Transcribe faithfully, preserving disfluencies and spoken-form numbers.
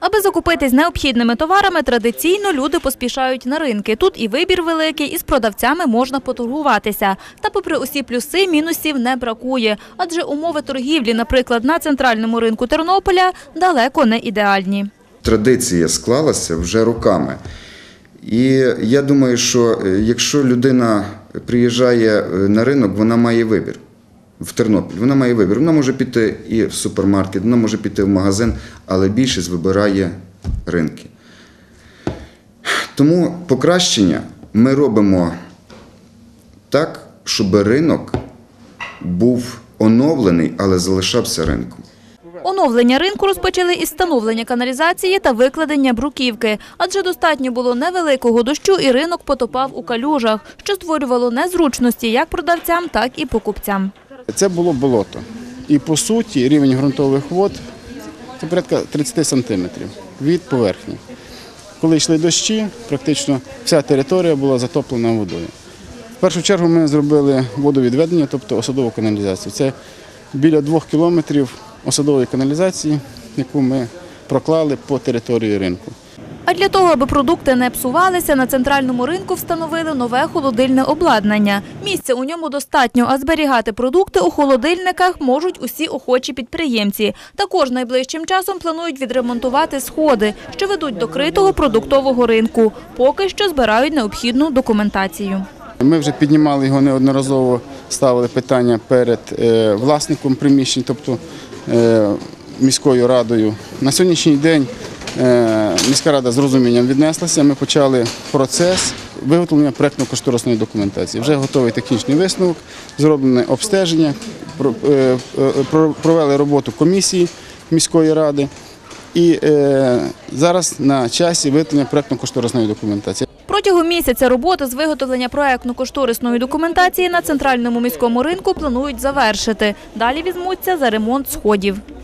Аби закупитись необхідними товарами, традиційно люди поспішають на ринки. Тут і вибір великий, і з продавцями можна поторгуватися. Та попри усі плюси, мінусів не бракує. Адже умови торгівлі, наприклад, на центральному ринку Тернополя, далеко не ідеальні. Традиція склалася вже роками. І я думаю, що якщо людина приїжджає на ринок, вона має вибір. В Тернопіль. Вона має вибір. Вона може піти і в супермаркет, вона може піти в магазин, але більшість вибирає ринки. Тому покращення ми робимо так, щоб ринок був оновлений, але залишався ринком. Оновлення ринку розпочали із встановлення каналізації та викладення бруківки. Адже достатньо було невеликого дощу і ринок потопав у калюжах, що створювало незручності як продавцям, так і покупцям. Це було болото. І, по суті, рівень ґрунтових вод – це порядка тридцять сантиметрів від поверхні. Коли йшли дощі, практично вся територія була затоплена водою. В першу чергу ми зробили водовідведення, тобто осадову каналізацію. Це біля двох кілометрів осадової каналізації, яку ми проклали по території ринку. А для того, аби продукти не псувалися, на центральному ринку встановили нове холодильне обладнання. Місця у ньому достатньо, а зберігати продукти у холодильниках можуть усі охочі підприємці. Також найближчим часом планують відремонтувати сходи, що ведуть до критого продуктового ринку. Поки що збирають необхідну документацію. Ми вже піднімали його неодноразово, ставили питання перед власником приміщень, тобто міською радою. На сьогоднішній день міська рада з розумінням віднеслася. Ми почали процес виготовлення проєктно-кошторисної документації. Вже готовий технічний висновок, зроблене обстеження, провели роботу комісії міської ради. І зараз на часі виготовлення проєктно-кошторисної документації. Протягом місяця роботи з виготовлення проєктно-кошторисної документації на центральному міському ринку планують завершити. Далі візьмуться за ремонт сходів.